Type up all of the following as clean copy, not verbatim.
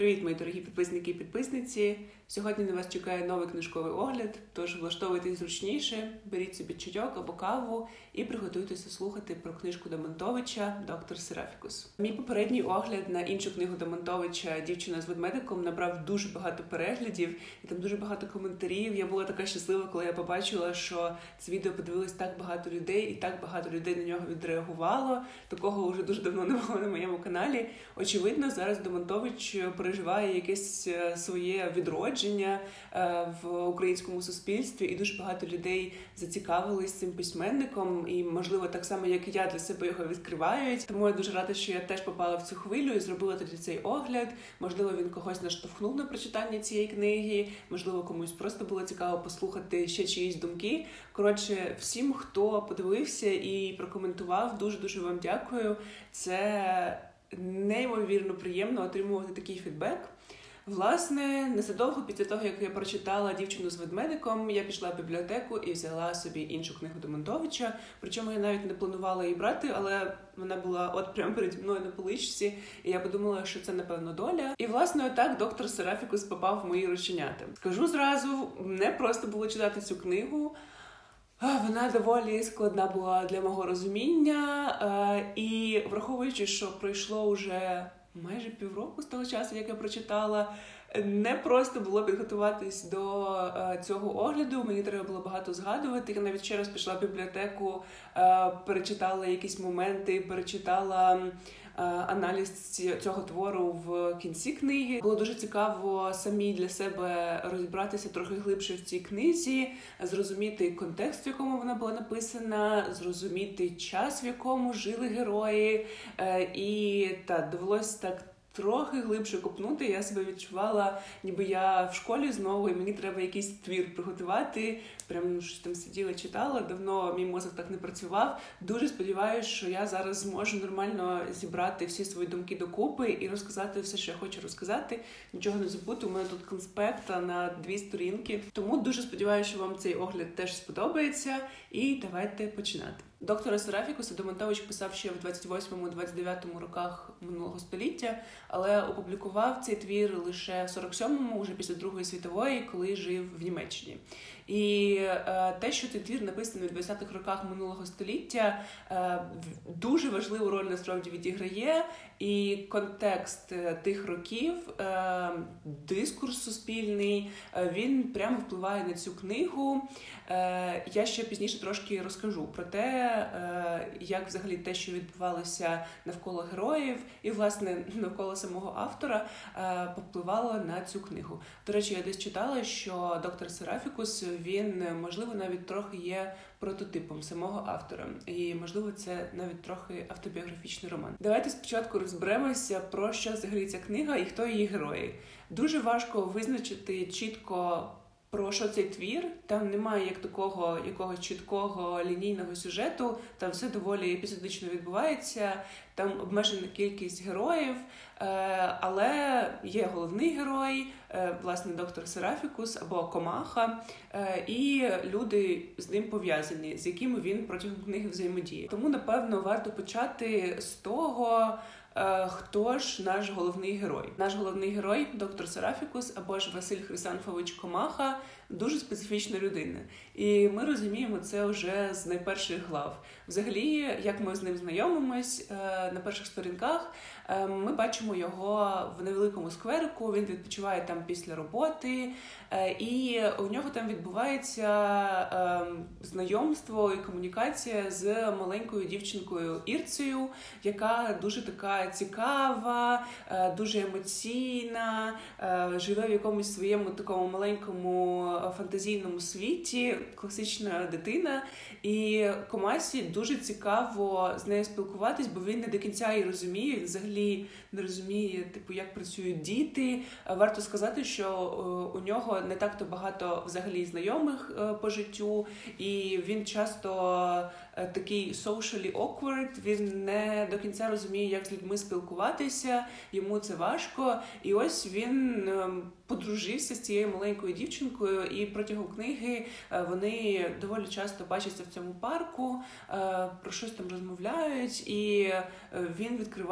Привіт, мої дорогі підписники і підписниці! Сьогодні на вас чекає новий книжковий огляд, тож влаштовуйтесь зручніше, беріть собі чайок або каву і приготуйтеся слухати про книжку Домонтовича «Доктор Серафікус». Мій попередній огляд на іншу книгу Домонтовича «Дівчина з ведмедиком» набрав дуже багато переглядів і там дуже багато коментарів. Я була така щаслива, коли я побачила, що це відео подивилось так багато людей і так багато людей на нього відреагувало. Такого вже дуже давно не було на моєму каналі. Очевидно, зараз Домонтович переживає якесь своє відродження в українському суспільстві, і дуже багато людей зацікавились цим письменником, і, можливо, так само, як і я, для себе його відкривають. Тому я дуже рада, що я теж попала в цю хвилю і зробила тоді цей огляд. Можливо, він когось наштовхнув на прочитання цієї книги, можливо, комусь просто було цікаво послухати ще чиїсь думки. Коротше, всім, хто подивився і прокоментував, дуже-дуже вам дякую. Це неймовірно приємно отримувати такий фідбек. Власне, незадовго після того, як я прочитала «Дівчину з ведмедиком», я пішла в бібліотеку і взяла собі іншу книгу Домонтовича. Причому я навіть не планувала її брати, але вона була от прямо переді мною на поличці, і я подумала, що це, напевно, доля. І, власне, отак доктор Серафікус попав в мої рученята. Скажу зразу, не просто було читати цю книгу. Вона доволі складна була для мого розуміння, і враховуючи, що пройшло вже майже півроку з того часу, як я прочитала, не просто було підготуватись до цього огляду, мені треба було багато згадувати. Я навіть ще раз пішла в бібліотеку, перечитала якісь моменти, перечитала аналіз цього твору в кінці книги. Було дуже цікаво самі для себе розібратися трохи глибше в цій книзі, зрозуміти контекст, в якому вона була написана, зрозуміти час, в якому жили герої. І довелося так трохи глибше копнути. Я себе відчувала, ніби я в школі знову, і мені треба якийсь твір приготувати. Прям щось там сиділа, читала. Давно мій мозок так не працював. Дуже сподіваюся, що я зараз зможу нормально зібрати всі свої думки докупи і розказати все, що я хочу розказати. Нічого не забути. У мене тут конспект на 2 сторінки. Тому дуже сподіваюся, що вам цей огляд теж сподобається. І давайте починати. Доктора Серафікуса Домонтович писав ще в 28-29 роках минулого століття, але опублікував цей твір лише в 47-му, вже після Другої світової, коли жив в Німеччині. І те, що цей твір написаний в 20-х роках минулого століття, дуже важливу роль насправді відіграє, і контекст тих років, дискурс суспільний, він прямо впливає на цю книгу. Я ще пізніше трошки розкажу про те, як взагалі те, що відбувалося навколо героїв і, власне, навколо самого автора, повпливало на цю книгу. До речі, я десь читала, що доктор Серафікус, він, можливо, навіть трохи є прототипом самого автора. І, можливо, це навіть трохи автобіографічний роман. Давайте спочатку розберемося, про що взагалі ця книга і хто її герої. Дуже важко визначити чітко, про що цей твір. Там немає як такого якогось чіткого лінійного сюжету, там все доволі епізодично відбувається, там обмежена кількість героїв, але є головний герой, власне, доктор Серафікус або Комаха, і люди з ним пов'язані, з якими він протягом книги взаємодіє. Тому, напевно, варто почати з того, хто ж наш головний герой. Наш головний герой, доктор Серафікус, або ж Василь Хрисанфович Комаха, дуже специфічна людина. І ми розуміємо це вже з найперших глав. Взагалі, як ми з ним знайомимось, на перших сторінках ми бачимо його в невеликому скверику, він відпочиває там після роботи, і у нього там відбувається знайомство і комунікація з маленькою дівчинкою Ірцею, яка дуже така цікава, дуже емоційна, живе в якомусь своєму такому маленькому фантазійному світі, класична дитина, і Комасі дуже цікаво з нею спілкуватись, бо він не до кінця її розуміє, він взагалі не розуміє, як працюють діти. Варто сказати, що у нього не так-то багато взагалі знайомих по життю, і він часто такий socially awkward, він не до кінця розуміє, як з людьми спілкуватися, йому це важко. І ось він подружився з цією маленькою дівчинкою, і протягом книги вони доволі часто бачаться в цьому парку, про щось там розмовляють, і він відкриває для себе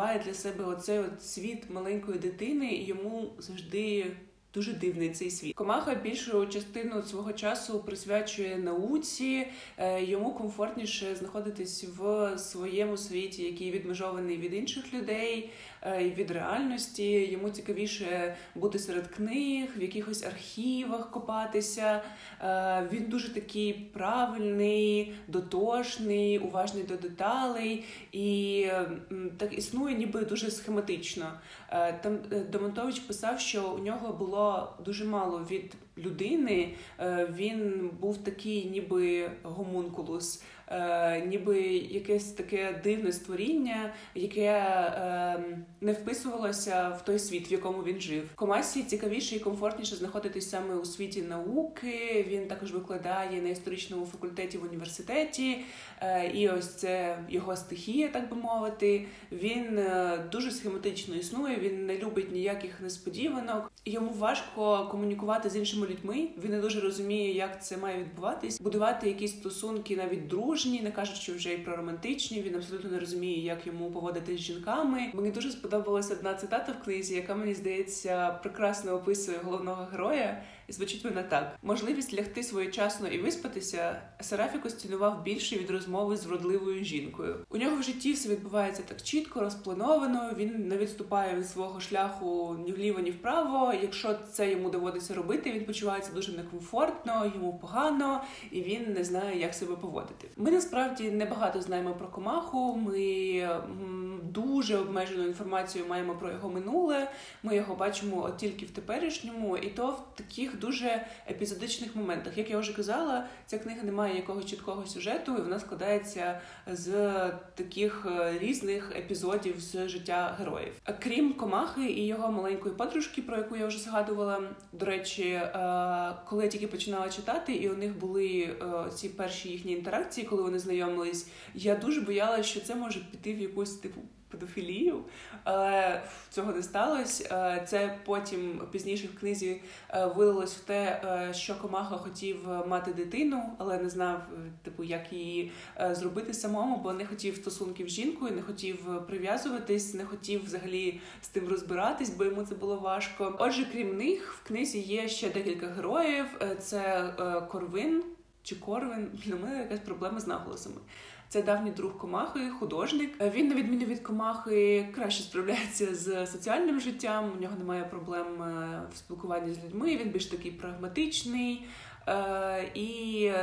себе оцей от світ маленької дитини, і йому завжди дуже дивний цей світ. Комаха більшу частину свого часу присвячує науці, йому комфортніше знаходитись в своєму світі, який відмежований від інших людей, від реальності. Йому цікавіше бути серед книг, в якихось архівах копатися. Він дуже такий правильний, дотошний, уважний до деталей і так існує ніби дуже схематично. Там Демонтович писав, що у нього було дуже мало від людини, він був такий ніби гомункулус, ніби якесь таке дивне створіння, яке не вписувалося в той світ, в якому він жив. Комасі цікавіше і комфортніше знаходитись саме у світі науки, він також викладає на історичному факультеті в університеті, і ось це його стихія, так би мовити. Він дуже схематично існує, він не любить ніяких несподіванок, йому важко комунікувати з іншими людьми, він не дуже розуміє, як це має відбуватись, будувати якісь стосунки навіть дружні, не кажучи вже і про романтичні, він абсолютно не розуміє, як йому поводитись з жінками. Мені дуже сподобалася одна цитата в книзі, яка, мені здається, прекрасно описує головного героя, і звучить вона так. Можливість лягти своєчасно і виспатися Серафікос цінував більше від розмови з вродливою жінкою. У нього в житті все відбувається так чітко, розплановано, він не відступає від свого шляху ні вліво, ні вправо. Якщо це йому доводиться робити, він почувається дуже некомфортно, йому погано, і він не знає, як себе поводити. Ми насправді небагато знаємо про комаху, ми дуже обмежену інформацію маємо про його минуле, ми його бачимо от тільки в теперішньому, і то в таких дуже епізодичних моментах. Як я вже казала, ця книга не має якогось чіткого сюжету, і вона складається з таких різних епізодів з життя героїв. Крім комахи і його маленької подружки, про яку я вже згадувала, до речі, коли я тільки починала читати, і у них були ці перші їхні інтеракції, коли вони знайомились, я дуже боялася, що це може піти в якусь типу педофілію, але цього не сталося. Це потім пізніше в книзі вилилось в те, що комаха хотів мати дитину, але не знав, типу, як її зробити самому, бо не хотів стосунків з жінкою, не хотів прив'язуватись, не хотів взагалі з тим розбиратись, бо йому це було важко. Отже, крім них, в книзі є ще декілька героїв. Це Корвин чи Корвин, для мене якась проблема з наголосами. Це давній друг комахи, художник. Він, на відміну від комахи, краще справляється з соціальним життям, у нього немає проблем в спілкуванні з людьми, він більш такий прагматичний і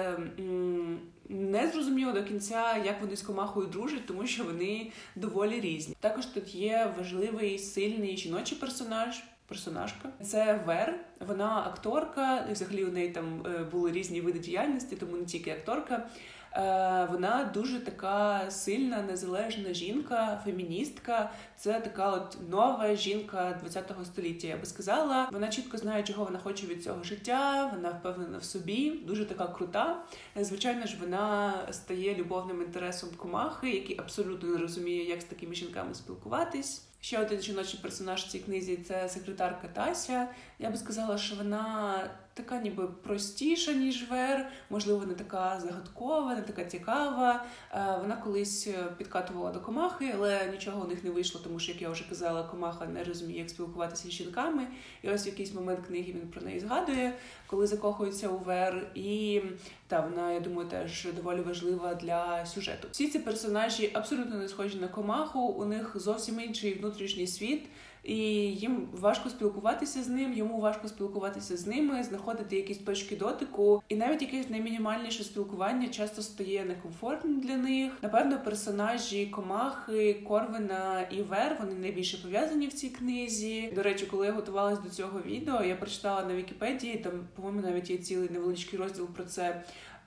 не зрозуміло до кінця, як вони з комахою дружать, тому що вони доволі різні. Також тут є важливий, сильний жіночий персонажка. Це Вер, вона акторка, і взагалі у неї там були різні види діяльності, тому не тільки акторка. Вона дуже така сильна, незалежна жінка, феміністка. Це така от нова жінка 20-го століття, я би сказала. Вона чітко знає, чого вона хоче від цього життя, вона впевнена в собі, дуже така крута. Звичайно ж, вона стає любовним інтересом комахи, який абсолютно не розуміє, як з такими жінками спілкуватись. Ще один жіночий персонаж в цій книзі – це секретарка Тася. Я би сказала, що вона така ніби простіша, ніж Вер, можливо, не така загадкова, не така цікава. Вона колись підкатувала до комахи, але нічого у них не вийшло, тому що, як я вже казала, комаха не розуміє, як спілкуватися з жінками. І ось в якийсь момент книги він про неї згадує, коли закохується у Вер. І вона, я думаю, теж доволі важлива для сюжету. Всі ці персонажі абсолютно не схожі на комаху, у них зовсім інший внутрішній світ. І їм важко спілкуватися з ним, йому важко спілкуватися з ними, знаходити якісь точки дотику. І навіть якесь наймінімальніше спілкування часто стає некомфортним для них. Напевно, персонажі комахи, Корвина і Вер, вони найбільше пов'язані в цій книзі. До речі, коли я готувалась до цього відео, я прочитала на Вікіпедії, там, по-моєму, навіть є цілий невеличкий розділ про це,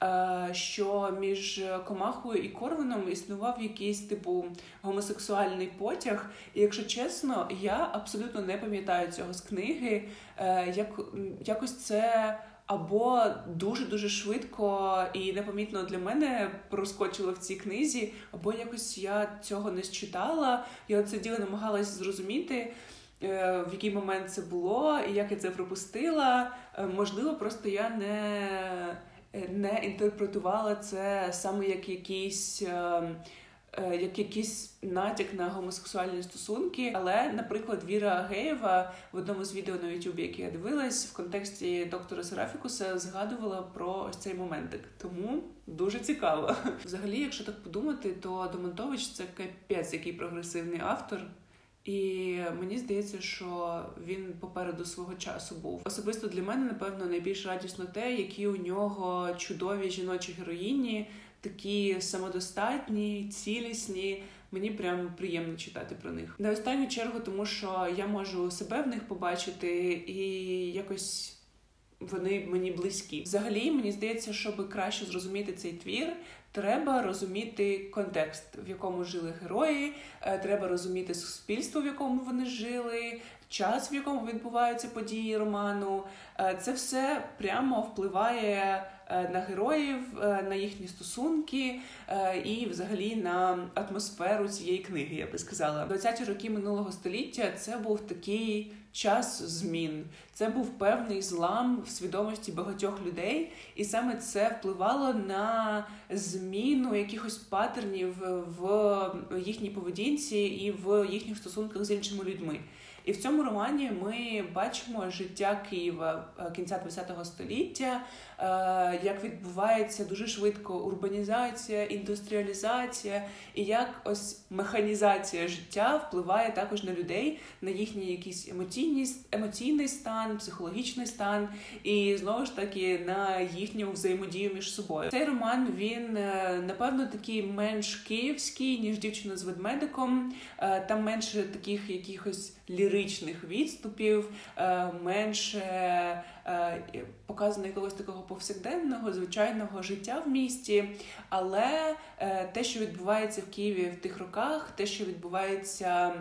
що між комахою і Корвином існував якийсь типу гомосексуальний потяг. І, якщо чесно, я абсолютно не пам'ятаю цього з книги. Якось це або дуже-дуже швидко і непомітно для мене проскочило в цій книзі, або якось я цього не считала. Я от сиділа, намагалась зрозуміти, в який момент це було і як я це пропустила. Можливо, просто я не інтерпретувала це саме як якийсь як якийсь натяк на гомосексуальні стосунки. Але, наприклад, Віра Агеєва в одному з відео на YouTube, яке я дивилась, в контексті доктора Серафікуса згадувала про ось цей моментик. Тому дуже цікаво. Взагалі, якщо так подумати, то Домонтович – це капець, який прогресивний автор. І мені здається, що він попереду свого часу був. Особисто для мене, напевно, найбільш радісно те, які у нього чудові жіночі героїні, такі самодостатні, цілісні. Мені прям приємно читати про них. На останню чергу, тому що я можу себе в них побачити і якось вони мені близькі. Взагалі, мені здається, щоб краще зрозуміти цей твір, треба розуміти контекст, в якому жили герої, треба розуміти суспільство, в якому вони жили, час, в якому відбуваються події роману. Це все прямо впливає на героїв, на їхні стосунки і взагалі на атмосферу цієї книги, я би сказала. 20-ті роки минулого століття – це був такий час змін. Це був певний злам в свідомості багатьох людей, і саме це впливало на зміну якихось паттернів в їхній поведінці і в їхніх стосунках з іншими людьми. І в цьому романі ми бачимо життя Києва кінця ХХ століття, як відбувається дуже швидко урбанізація, індустріалізація, і як ось механізація життя впливає також на людей, на їхній якийсь емоційний стан, психологічний стан, і знову ж таки на їхню взаємодію між собою. Цей роман, він, напевно, такий менш київський, ніж «Дівчина з ведмедиком», там менше таких якихось ліричних відступів, менше показано якогось такого повсякденного, звичайного життя в місті, але те, що відбувається в Києві в тих роках, те, що відбувається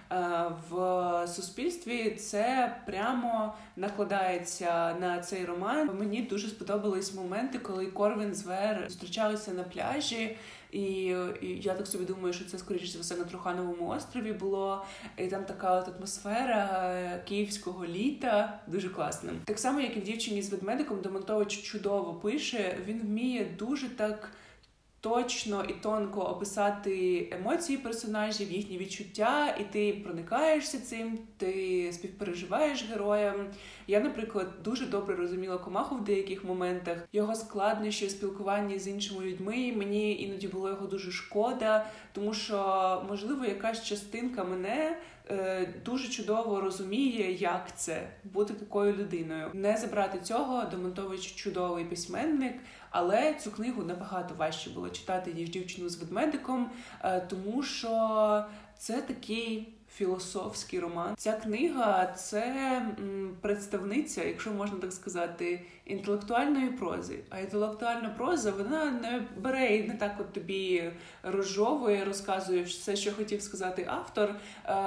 в суспільстві, це прямо накладається на цей роман. Мені дуже сподобались моменти, коли Корвін з Вер зустрічалися на пляжі, і я так собі думаю, що це, скоріше за все, на Трухановому острові було. І там така от атмосфера київського літа, дуже класна. Так само, як і в «Дівчині з ведмедиком», Домонтович чудово пише, він вміє дуже так точно і тонко описати емоції персонажів, їхні відчуття, і ти проникаєшся цим, ти співпереживаєш героям. Я, наприклад, дуже добре розуміла Комаху в деяких моментах, його складнощі в спілкуванні з іншими людьми, мені іноді було його дуже шкода, тому що, можливо, якась частинка мене дуже чудово розуміє, як це бути такою людиною. Не забрати цього, Домонтович чудовий письменник, але цю книгу набагато важче було читати, ніж «Дівчину з ведмедиком», тому що це такий філософський роман. Ця книга – це представниця, якщо можна так сказати, інтелектуальної прози. А інтелектуальна проза, вона не бере і не так от тобі розжовує, розказує все, що хотів сказати автор.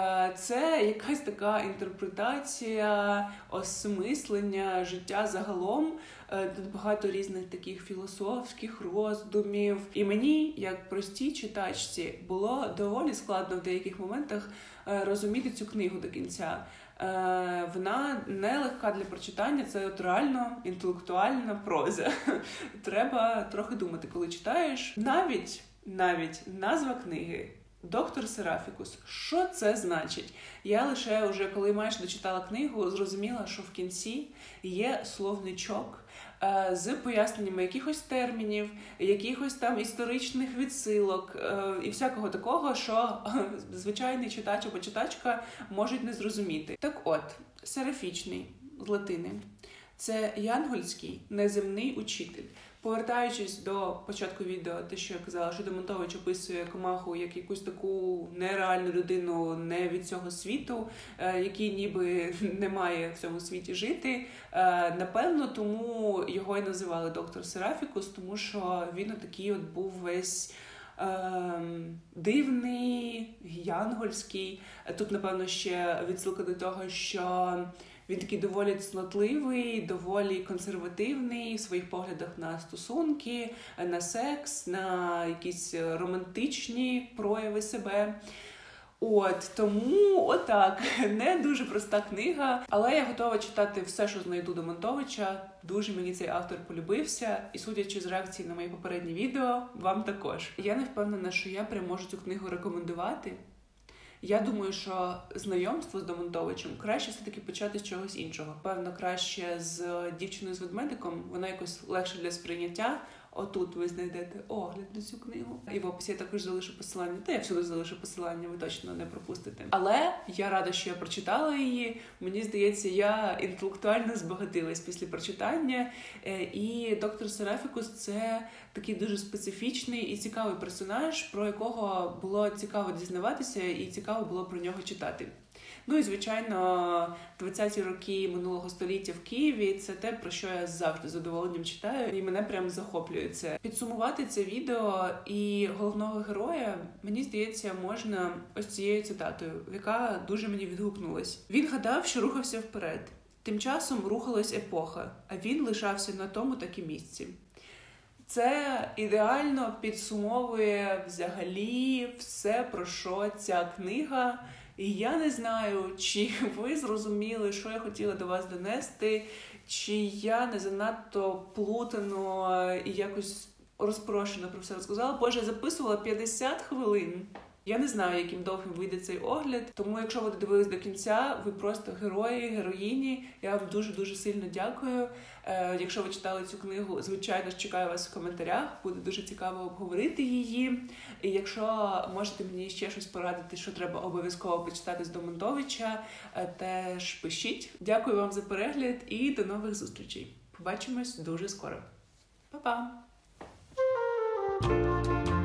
Це якась така інтерпретація, осмислення життя загалом. Тут багато різних таких філософських роздумів. І мені, як простій читачці, було доволі складно в деяких моментах розуміти цю книгу до кінця. Вона не легка для прочитання, це от реально інтелектуальна проза. Треба трохи думати, коли читаєш. Навіть назва книги «Доктор Серафікус». Що це значить? Я лише вже, коли майже дочитала книгу, зрозуміла, що в кінці є словничок з поясненнями якихось термінів, якихось там історичних відсилок і всякого такого, що звичайний читач або читачка можуть не зрозуміти. Так от, серафічний з латини – це янгольський неземний учитель. Повертаючись до початку відео, те, що я казала, що Домонтович описує Комаху як якусь таку нереальну людину не від цього світу, який ніби не має в цьому світі жити. Напевно, тому його і називали доктор Серафікус, тому що він отакий от був весь дивний, янгольський. Тут, напевно, ще відсилка до того, що він такий доволі цнотливий, доволі консервативний в своїх поглядах на стосунки, на секс, на якісь романтичні прояви себе. Тому отак, не дуже проста книга, але я готова читати все, що знайду Демонтовича. Дуже мені цей автор полюбився, і судячи з реакції на мої попередні відео, вам також. Я не впевнена, що я прям можу цю книгу рекомендувати. Я думаю, що знайомство з Демонтовичем краще все-таки почати з чогось іншого. Певно, краще з «Дівчиною з ведмедиком», вона якось легше для сприйняття. Отут ви знайдете огляд на цю книгу. І в описі я також залишу посилання. Та я всюди залишу посилання, ви точно не пропустите. Але я рада, що я прочитала її. Мені здається, я інтелектуально збагатилась після прочитання. І доктор Серафікус – це такий дуже специфічний і цікавий персонаж, про якого було цікаво дізнаватися і цікаво було про нього читати. Ну і, звичайно, 20-ті роки минулого століття в Києві – це те, про що я завжди з задоволенням читаю, і мене прям захоплює це. Підсумувати це відео і головного героя, мені здається, можна ось цією цитатою, яка дуже мені відгукнулась. Він гадав, що рухався вперед. Тим часом рухалась епоха, а він лишався на тому таки місці. Це ідеально підсумовує взагалі все, про що ця книга. І я не знаю, чи ви зрозуміли, що я хотіла до вас донести, чи я не занадто плутано і якось розпрошено про все розказала. Боже, я записувала 50 хвилин. Я не знаю, яким довгим вийде цей огляд, тому якщо ви додивились до кінця, ви просто герої, героїні. Я вам дуже-дуже сильно дякую. Якщо ви читали цю книгу, звичайно ж чекаю вас в коментарях, буде дуже цікаво обговорити її. І якщо можете мені ще щось порадити, що треба обов'язково почитати з Демонтовича, теж пишіть. Дякую вам за перегляд і до нових зустрічей. Побачимось дуже скоро. Па-па!